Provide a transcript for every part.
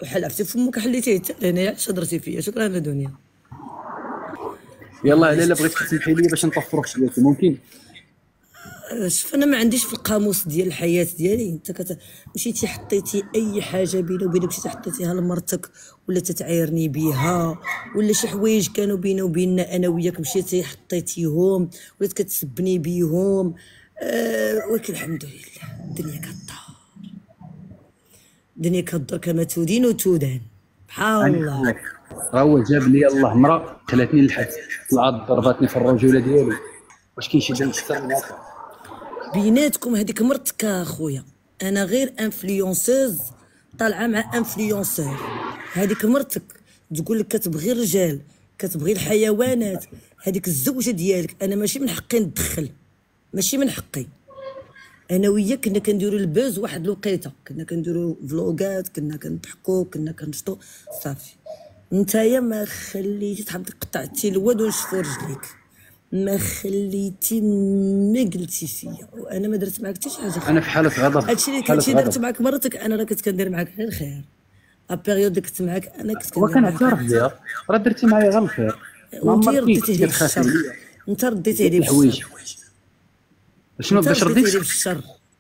وحل عرفتي فمك حليتيه حتى هنايا علاش هضرتي فيا؟ شكرا يا دنيا. يلا لاله بغيتك تسمحي لي باش نطفروا في حياتي ممكن؟ شوف انا ما عنديش في القاموس ديال الحياه ديالي. انت مشيتي حطيتي اي حاجه بيني وبينك، مشيتي حطيتيها لمرتك ولا تتعايرني بها، ولا شي حوايج كانوا بيني وبيننا انا وياك مشيتي حطيتيهم ولات كتسبني بيهم. ولكن الحمد لله الدنيا كدار، الدنيا كدار كما تدين وتدان بحال الله. راه هو جاب لي الله مرة خلاتني للحبس، طلعت ضرباتني في الرجوله ديالي. واش كاين شي بنت اكثر من هكا؟ بيناتكم هذيك مرتك اخويا، انا غير انفلونسوز طالعه مع انفلونسور. هذيك مرتك تقول لك كتبغي الرجال كتبغي الحيوانات، هذيك الزوجه ديالك. انا ماشي من حقي ندخل، ماشي من حقي. انا وياك كنا كنديروا البوز واحد الوقيته، كنا كنديروا فلوغات، كنا كنضحكوا، كنا كنشطوا صافي. نتايا ما خليتي تحب قطعتي الواد ونشفوا رجليك، ما خليتي ما قلتي فيا، وانا ما درت معاك حتى شي حاجه. انا في حاله غضب، هادشي اللي درت معاك مرتك. انا راه كنت كندير معاك غير الخير. لا بيريود اللي كنت معاك انا كنت كندير معاك وكنعترف بها، راه درتي معايا غير الخير. ما وانت عمرك رديتيه لي كتخافي بالشر. عليا انت رديتيه لي الحوايج. بالشر. شنو انت باش رديتيه رديت؟ لي بالشر.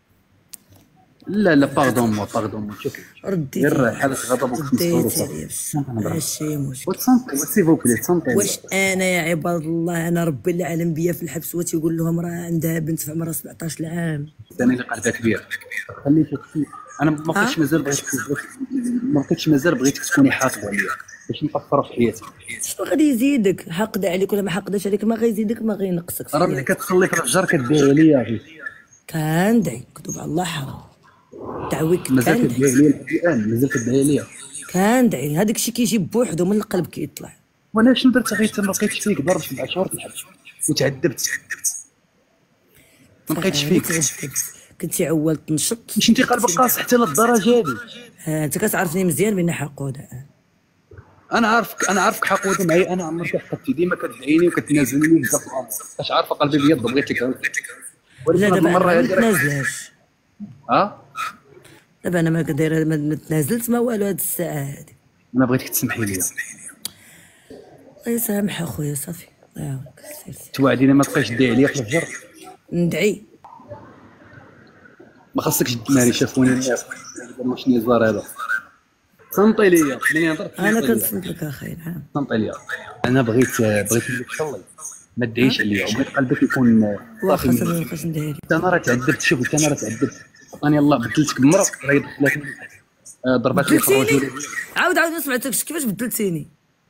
لا لا باردون باردون شوفي، رديتي غير حاله غضب وكنت مسحور رديتي وصافي. لي بالشر ماشي مشكل. وتصنتي سي فوبلي تصنتي. واش انا يا عباد الله انا ربي اللي علم بيا في الحبس وتيقول لهم راه عندها بنت في عمرها 17 عام؟ انا اللي قلبها كبير. خليتي انا ما بقيتش مازال بغيتك، ما بقيتش مازال بغيتك تكوني حاطبه عليا باش نطفروا في حياتي. شنو غادي يزيدك؟ حاقد عليك ولا ما حاقداش عليك ما غيزيدك ما غينقصك. راه ملي كتخلي في الفجر كديري ليا غير كندعي كذوب على الله حرام. دعويك مازال كندعي كدعي ليا لحد الان، مازال كدعي ليا. كندعي. هذاك الشيء كيجي بوحدو من القلب كيطلع. وانا شنو درت غير ما لقيتش فيك ضرب 7 شهور في الحبس وتعذبت، ما لقيتش فيك. كنتي عوال تنشط. مش انت قلبك قاصح حتى للدرجه هذه؟ انت كتعرفني مزيان بان حقوده. انا عارفك حقود معايا. انا عمرك حقدتي ديما كتدعيني وكتنازلني بزاف الامور، باش عارفه قلبي بيض بغيت لك. لا دابا انا ما نتنازلش. دابا انا ما كدايره ما تنازلت ما والو هاد الساعه هادي. انا بغيتك تسمحي لي. الله يسامح اخويا صافي الله يعاونك. توعديني ما تبقايش تدعي عليا في الفجر؟ ندعي. ما خاصكش تماري شافوني الناس واش نزار هذا. صنطي ليا ملي هضرت. انا كنصنت لك اخاي. نعم صنطي ليا. انا بغيت لك تصلي ما تدعيش عليا وبغيت قلبك يكون واخا صافي ما بقاش ندعي لك. انا راه تعذبت. شوف انا راه تعذبت. عطاني الله بدلتك بمرة راه دخلتني ضرباتني في الرجل. عاود ما سمعتكش. كيفاش بدلتيني؟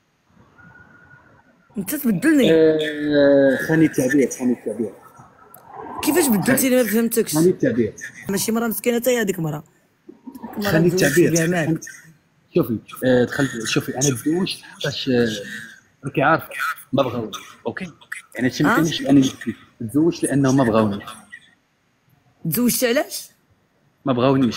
انت تبدلني. خاني التعبير. كيفاش بدلتيني؟ ما فهمتكش. خاني التعبير. ماشي مرة مسكينة حتى هي هذيك مرة. خاني التعبير. شوفي دخلت. شوفي انا تزوجت حقاش راكي عارف ما بغاونيش. اوكي يعني هادشي ما كاينش انني تزوجت لانهم ما بغاونيش. تزوجت علاش؟ ما بغاونيش.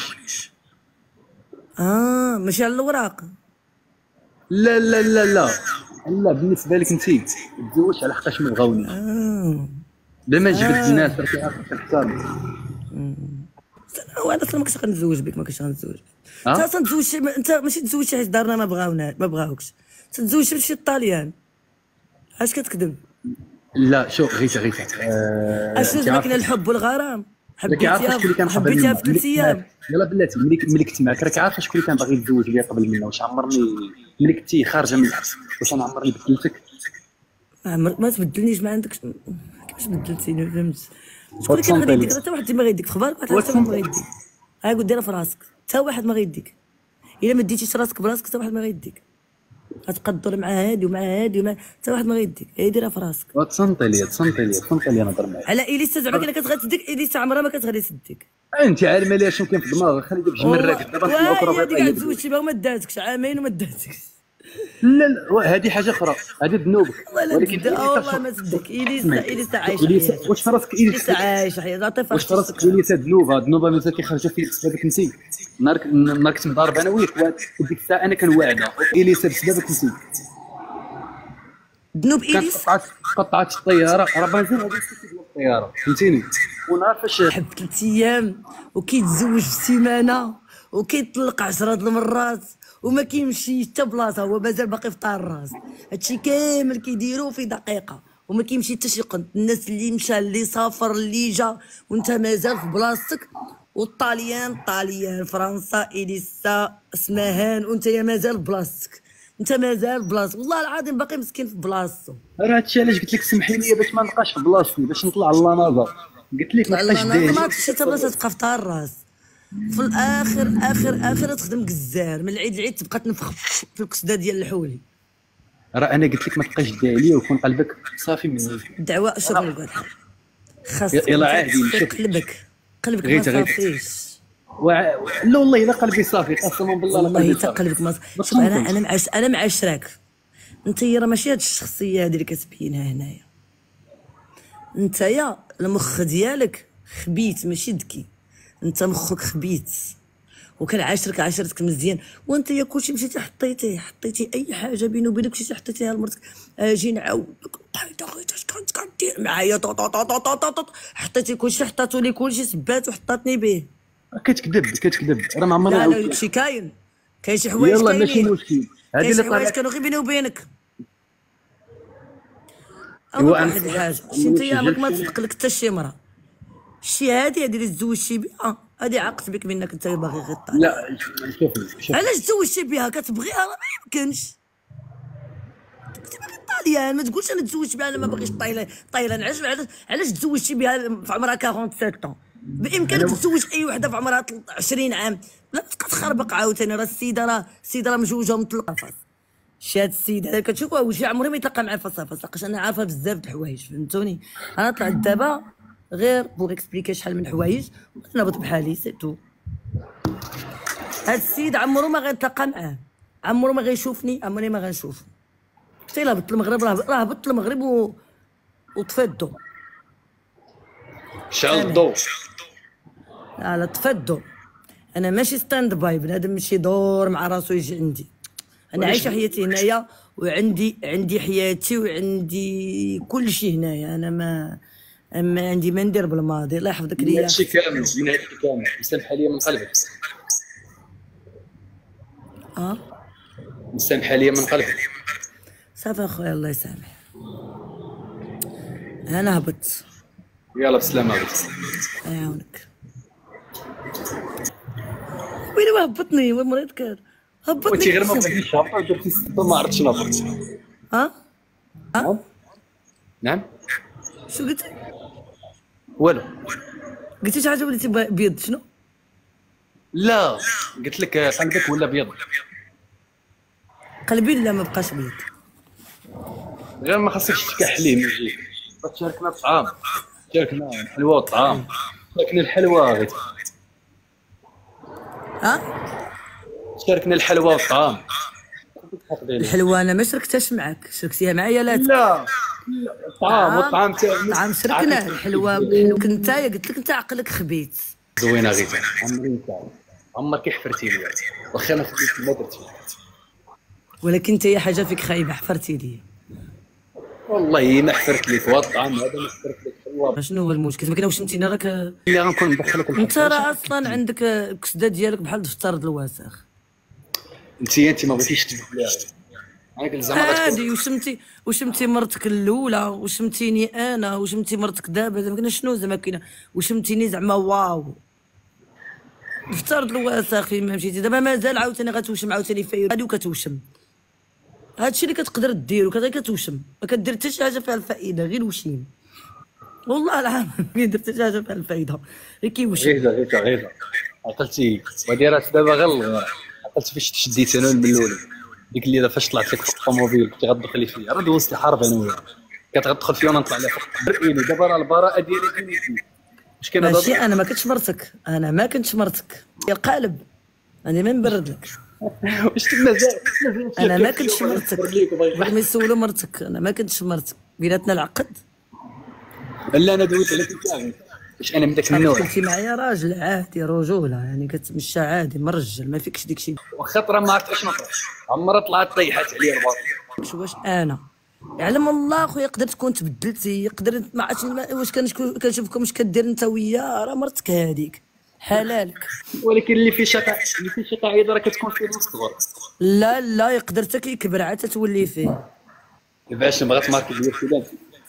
ماشي على الاوراق. لا لا لا لا لا بالنسبه لك انت تزوجت على حقاش ما بغاونيش. بلا ما جبت الناس راكي عارف كنحترم. وانا اصلا ما كنتش غنتزوج بك. ما كنتش غنتزوج بك. انت اصلا تزوجت. انت ماشي تزوجت حيت دارنا ما بغاوكش. تزوجت بشي طاليان. اش كتكذب؟ لا شوف غيتا اش ما كاين الحب والغرام. حبيتيها في 3 ايام. يلا بلاتي ملي كنت معاك راك عارفه شكون اللي كان باغي يتزوج بيا قبل منا. واش عمرني ملي كنتي خارجه من الحبس واش انا عمرني بدلتك؟ ما تبدلنيش ما عندكش. كيفاش بدلتيني؟ ما فهمتش. شكون اللي كان غادي يديك؟ حتى واحد ما غيديك في اخبارك. واحد حتى ما غيديك. قول ديرها في راسك. حتى واحد ما غيديك. الا ما ديتيش راسك براسك حتى واحد ما غيديك. غتبقى تدور مع هادي ومع هادي ومع حتى واحد ما غيديك. هي ديرها في راسك. تصنتي لي نهضر معاك على اليسا. زعما كاين كتغادي تديك اليسا عمرها ما كتغادي تديك. انت عالمه ليا شنو كاين في دماغك. خلي دابا جمل راكد دابا الاخرى هذيك عاد تزوجتي بها وما داتكش عامين وما داتكش. لا لا هذه حاجه اخرى. هذه ذنوبك. ولكن والله ما صدق. اليسا عايشه. واش في راسك اليسا عايشه حياتها. واش في راسك اليسا ذنوبها مازال كيخرجوا فيك بسببك انت. نهار كنت مضارب انا وياك وديك الساعه انا كنواعده اليسا بسببك انت. ذنوب اليس قطعت الطياره. راه مازال غادي تسكت الطياره فهمتيني. ونهار فاش حب 3 ايام وكيتزوج في سيمانه وكيطلق 10 المرات وما كيمشي حتى بلاصه، هو مازال باقي في طار الراس. هادشي كامل كيديروه في دقيقه وما كيمشي حتى شي قد. الناس اللي مشى اللي سافر اللي جا وانت مازال في بلاصتك، والطاليان طاليان، فرنسا اليسا اسمهان، وانت مازال في بلاصتك، انت مازال في بلاصتك، والله العظيم باقي مسكين في بلاصتو. راه هادشي علاش قلت لك سمحي لي باش ما نبقاش في بلاصتي، باش نطلع للنظر. قلت لك ما بقاش داير ما تمشي حتى بلاصه تبقى في طار الراس. في الاخر اخر تخدم كزار من العيد للعيد تبقى تنفخ في الكسده ديال الحولي. راه انا قلت لك ما تبقاش داير ويكون قلبك صافي مني. الدعوه شوف لك واحد الحاجه، خاص يلا عادي قلبك ما صافيش. لا والله الا قلبي صافي قسما بالله والله حتى قلبك ما صافي. شوف انا معاشراك، انت راه ماشي هاد الشخصيه هادي اللي كتبينها هنايا. انت يا المخ ديالك خبيت ماشي ذكي، انت مخك خبيت وكنعاشرك عاشرتك مزيان، وانت يا كلشي مشيتي حطيتي اي حاجه بيني وبينك مشيتي حطيتيها لمرتك. اجي نعاود لك بقيت اش كنت كدير معايا حطيتي كلشي، حطاتو لي كلشي سبات وحطاتني به. كتكذب راه ما عمرنا. لا داكشي كاين شي حوايج يلا ماشي مشكل، هادي اللي حوايج كانوا غير بيني وبينك. واحد الحاجه شي انت يامك ما تصدق لك حتى شي مرة، شي هادي اللي تزوجتي بها هادي عاقت بك منك انت باغي غير طالع. لا شوفي علاش تزوجتي بها؟ كتبغيها راه ما يمكنش. انت باغي طاليان، ما تقولش انا تزوجت بها انا ما باغيش طايلان. علاش تزوجتي بها في عمرها 47 بامكانك تزوج اي وحده في عمرها 20 عام. لا تبقى تخربق عاوتاني. راه السيده مجوجه ومطلقه فاس. شي هاد السيد هذا كتشوفوها وشي عمري ما يتلقى معاه فاس فاس، لاقاش انا عارفه بزاف د الحوايج، فهمتوني. انا طلعت دابا غير بوغ اكسبليكي شحال من حوايج ونهبط بحالي سي تو. هاد السيد عمرو ما غنتلاقى معاه، عمرو ما غيشوفني، عمري ما غنشوفو. حتى الا هبطت المغرب راه هبطت المغرب وطفى الضو. شعل الضو. لا طفى الضو. انا ماشي ستاند باي، بنادم ماشي يدور مع راسو يجي عندي. انا عايشه حياتي هنايا وعندي حياتي وعندي كل شيء هنايا. انا ما عندي ما ندير بالماضي. الله يحفظك ليا. هادشي كامل مسامحه ليا من قلبك. مسامحه ليا من قلبك. صافي اخويا الله يسامح. انا هبط. يلا بسلامه. الله يعاونك. وين هبطني؟ وين مريض هبطني. وانت غير ما بغيتيش تهبط درتي ما عرفتش نهبط. نعم. شو قلت؟ والو. قلتي شي حاجه وليتي بيض شنو؟ لا قلت لك قلبك ولا بيض. قلبي لا ما بقاش بيض. غير ما خاصكش تكحلي من جهه. تشاركنا الطعام، تشاركنا الحلوى والطعام، تشاركنا الحلوى غير. شاركنا الحلوى والطعام. الحلوى انا ما شركتهاش معاك، شركتيها معايا. لا الطعام والطعام تاعي. الطعام شركناه. الحلوى كنت قلت لك انت عقلك خبيت. زوينه غير عمرك حفرتي لي، واخا انا خديت ما درتي. ولكن انت هي حاجه فيك خايبه، حفرتي لي. والله ما حفرت لك والطعام هذا ما حفرت لك. الحلوى شنو هو المشكل؟ ما كنا واش انت راك اللي غنكون ندخلك. انت راه اصلا عندك الكسده ديالك بحال الدفتر د الوسخ. انت ما بغيتيش تبدليها. انا قلت زعما عادي. وشمتي مرتك الاولى وشمتيني انا وشمتي مرتك دابا، زعما كاين شنو زعما كاينه وشمتيني زعما واو. دفتر د الوسخ فين ما مشيتي دابا مازال عاوتاني غتوشم عاوتاني فاير هادي وكتوشم. هادشي اللي كتقدر دير كتوشم، ما كدير حتى شي حاجه فيها الفائده غير وشيم. والله العظيم ما درت حتى حاجه فيها الفائده غير كيوشم. غير عقلتي وهادي راه دابا غير عقلتي فاش تشديت انا من الاول. ديك اللي فاش طلعت لك فوق الطوموبيل كنت غتدخلي فيا، راه دوزت الحرب انا وياك. كتغتدخل فيا وانا نطلع لها فوق برئيني. دابا راه البراءه ديالي فين واش كاين؟ ماشي انا ما كنتش مرتك، يا القالب انا ما نبرد لك. واش مازال انا ما كنتش مرتك. بغيت ما يسولوا مرتك، انا ما كنتش مرتك. بيناتنا العقد. لا انا دويت عليك انت. واش انا من داك النوع؟ كنتي معايا راجل عادي رجوله، يعني كتمشى عادي مرجل، ما فيكش داكشي. واخا طرا ما عرفت اش نطرح، عمرها طلعت طيحات عليا الباطل. واش انا يعلم الله خويا يقدر تكون تبدلتي، يقدر ما عرفتش واش كنشوفكم واش كدير انت وياه. راه مرتك هذيك حلالك. ولكن اللي في شي قاعده راه كتكون فيه الصغر. لا لا يقدر حتى كيكبر عاد تولي فيه. باش بغات مارك ديال فلان.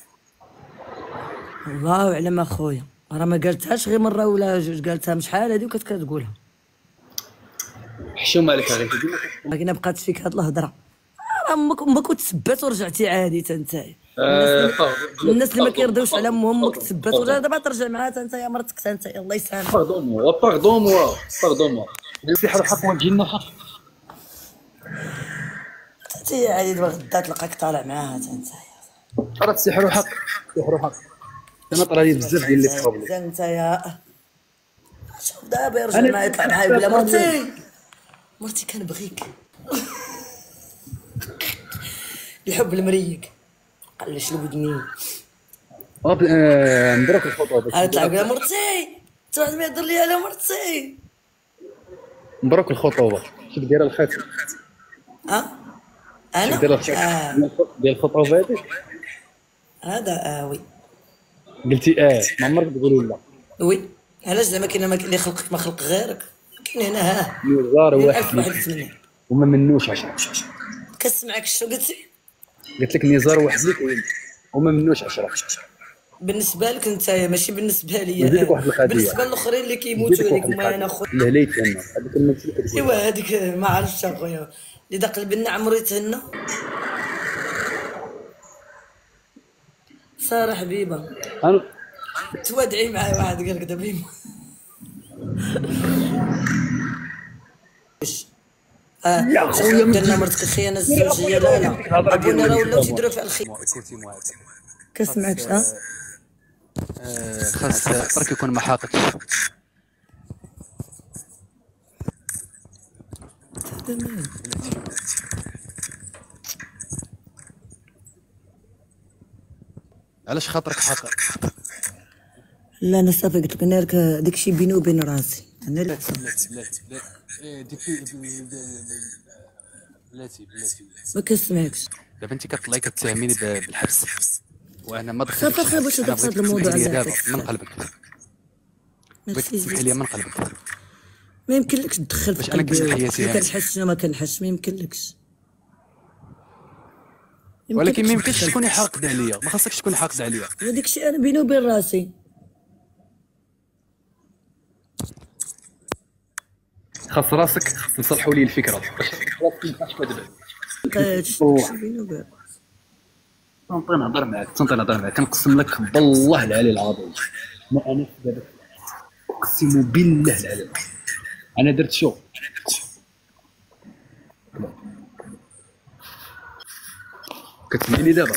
الله اعلم اخويا، راه ما قالتهاش غير مره ولا جوج، قالتها من شحال هادي وكانت كتقولها. حشومه عليك غير لكن بقات فيك هاد الهضره، راه امك وتثبت ورجعتي عادي حتى نتايا. الناس اللي ما كيرضيوش على امهم تثبت ورجع دابا ترجع معاها حتى نتايا مرتك حتى نتايا الله يسامحك. باردون السحر حق والجن حق. انت عادي دابا غدا تلقاك طالع معاها حتى نتايا. راه السحر حق. انا طرا لي بزاف ديال لي بروبليم. حتى نتايا شوف دابا يرجع معايا يطلع معايا بلا مرتي كنبغيك. الحب المريق قلش الودنين. مبروك الخطوبه. طلع بلا مرتي، انت واحد ما يهضر لي على مرتي. مبروك الخطوبه. شوف دايره الخاتم. انا ديال الخطوبه هذه هذا وي. قلتي ما عمرك تقولي لا. وي علاش زعما كاين اللي خلقك ما خلق غيرك. كاين هنا نزار واحد يتمنى وما منوش 10. كنسمعك شنو قلتي؟ قلت لك نزار واحد اللي كاين وما منوش 10. بالنسبه لك انت ماشي بالنسبه ليا. نزيدك واحد القضيه بالنسبه للاخرين اللي كيموتوا هذيك ما انا خويا. لا يتهنى هذيك المثل. ايوا هذيك ما عرفتش اخويا اللي داق البنا عمرو يتهنى. ساره حبيبه انا توادعي معايا واحد قال لك دابا يا خويا درنا مرتك الخيانه الزوجيه. لا ابونا راه ولاو تيديروا في الخيانه. كسمعكش خاص برك يكون محاقك. علاش خاطرك حاقر؟ لا انا صافي قلت لك انا لك داكشي بيني وبين راسي. انا لا بلاتي ما كنسمعكش. دابا انت كطلعي كتهميني بالحبس وانا ما دخلتش. صافي باش تدخل في هذا الموضوع من قلبك. بغيت تسمحي لي من قلبك. ما يمكنلكش تدخل في انا كنت حياتي كنحس ما كنحسش. ما يمكنلكش. ولكن ما يمكنش تكوني حاقده عليا. ما خاصكش تكوني حاقده عليا. هذاك الشيء انا بيني وبين راسي. خاص راسك نصلحوا لي الفكره باش راسك ما يبقاش كذب. بيني وبين تنطي نهضر معاك كنقسم لك بالله العلي العظيم ما انا دابا اقسم بالله العلي انا درت شو كتسمعني دابا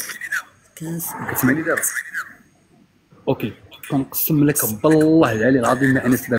اوكي كنقسم لك بالله العلي العظيم ما انا